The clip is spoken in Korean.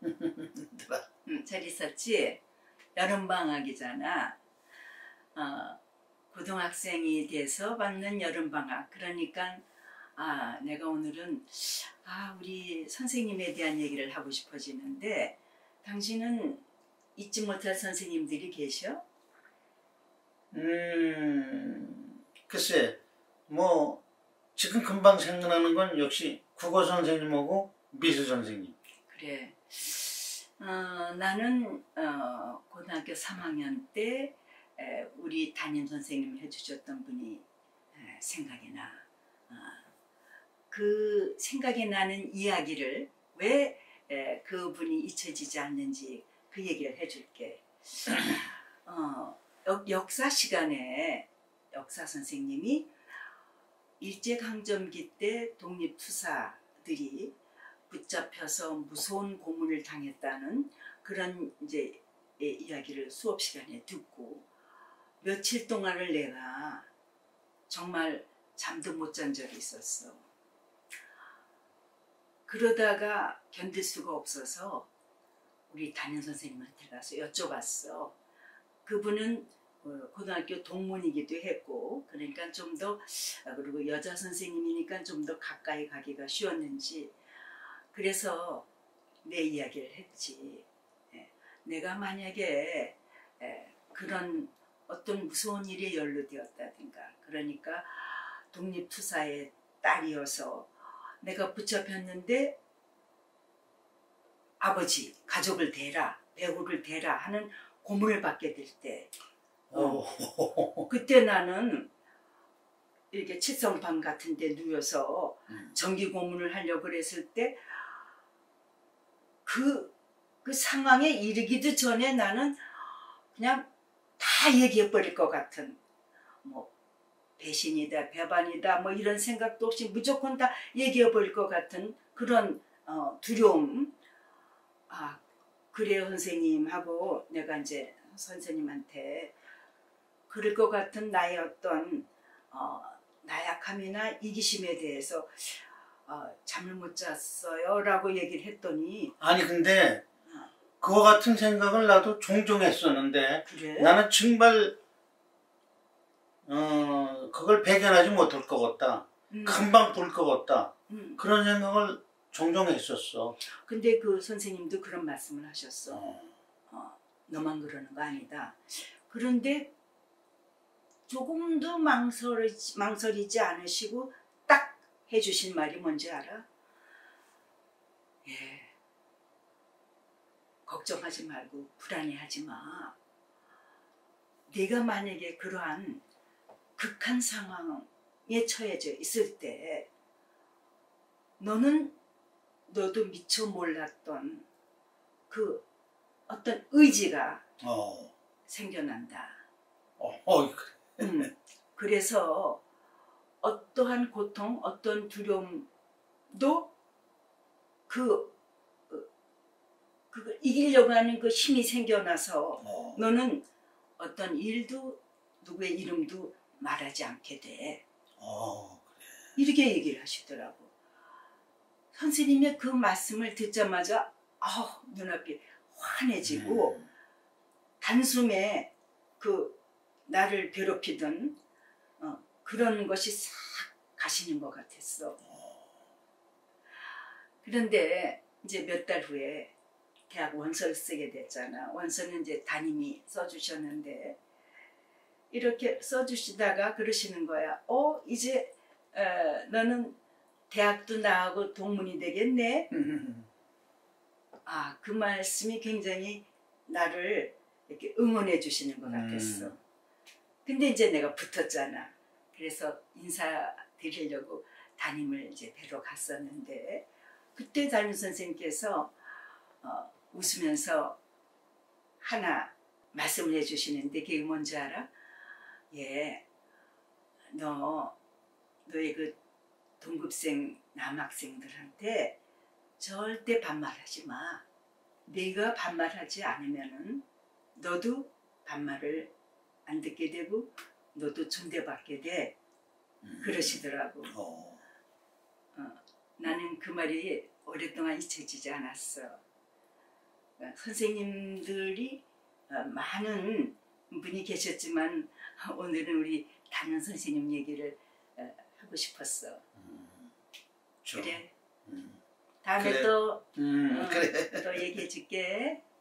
잘 있었지? 여름방학이잖아. 고등학생이 돼서 받는 여름방학. 그러니까 내가 오늘은 우리 선생님에 대한 얘기를 하고 싶어지는데, 당신은 잊지 못할 선생님들이 계셔? 글쎄, 뭐 지금 금방 생각나는 건 역시 국어 선생님하고 미술 선생님. 그래. 나는 고등학교 3학년 때 우리 담임 선생님을 해주셨던 분이 생각이 나. 그 생각이 나는 이야기를 왜 그분이 잊혀지지 않는지 그 얘기를 해줄게. 역사 시간에 역사 선생님이 일제강점기 때 독립투사들이 붙잡혀서 무서운 고문을 당했다는 그런 이제 이야기를 수업 시간에 듣고 며칠 동안을 내가 정말 잠도 못 잔 적이 있었어. 그러다가 견딜 수가 없어서 우리 담임 선생님한테 가서 여쭤봤어. 그분은 고등학교 동문이기도 했고, 그러니까 좀 더, 그리고 여자 선생님이니까 좀 더 가까이 가기가 쉬웠는지, 그래서 내 이야기를 했지. 내가 만약에 그런 어떤 무서운 일에 연루되었다든가, 그러니까 독립투사의 딸이어서 내가 붙잡혔는데 아버지, 가족을 대라, 배우를 대라 하는 고문을 받게 될 때, 그때 나는 이렇게 칠성방 같은 데 누워서 정기 고문을 하려고 그랬을 때 그 상황에 이르기도 전에 나는 그냥 다 얘기해 버릴 것 같은, 뭐 배신이다, 배반이다, 뭐 이런 생각도 없이 무조건 다 얘기해 버릴 것 같은 그런 두려움. 그래요 선생님 하고 내가 이제 선생님한테 그럴 것 같은 나의 어떤 나약함이나 이기심에 대해서 잠을 못 잤어요 라고 얘기를 했더니, 아니 근데 그와 같은 생각을 나도 종종 했었는데, 그래? 나는 정말 그걸 배견하지 못할 것 같다. 금방 볼 것 같다. 그런 생각을 종종 했었어. 근데 그 선생님도 그런 말씀을 하셨어. 너만 그러는 거 아니다. 그런데 조금도 망설이지 않으시고 딱 해주신 말이 뭔지 알아? 걱정하지 말고 불안해하지 마. 네가 만약에 그러한 극한 상황에 처해져 있을 때 너도 미처 몰랐던 그 어떤 의지가 생겨난다. 그래서 어떠한 고통, 어떤 두려움도 그걸 이기려고 하는 그 힘이 생겨나서 너는 어떤 일도 누구의 이름도 말하지 않게 돼. 이렇게 얘기를 하시더라고. 선생님의 그 말씀을 듣자마자 눈앞이 환해지고 단숨에 그 나를 괴롭히던 그런 것이 싹 가시는 것 같았어. 그런데 이제 몇 달 후에 대학 원서를 쓰게 됐잖아. 원서는 이제 담임이 써주셨는데 이렇게 써주시다가 그러시는 거야. 이제 너는 대학도 나하고 동문이 되겠네. 그 말씀이 굉장히 나를 이렇게 응원해 주시는 것 같았어. 근데 이제 내가 붙었잖아. 그래서 인사드리려고 담임을 이제 뵈러 갔었는데 그때 담임 선생님께서 웃으면서 하나 말씀을 해주시는데 그게 뭔지 알아? 너의 그 동급생 남학생들한테 절대 반말하지 마. 네가 반말하지 않으면은 너도 반말을 안 듣게 되고 너도 존대받게 돼. 그러시더라고. 나는 그 말이 오랫동안 잊혀지지 않았어. 선생님들이 많은 분이 계셨지만 오늘은 우리 담임 선생님 얘기를 하고 싶었어. 그래. 다음에 그래. 또, 그래. 또 얘기해 줄게.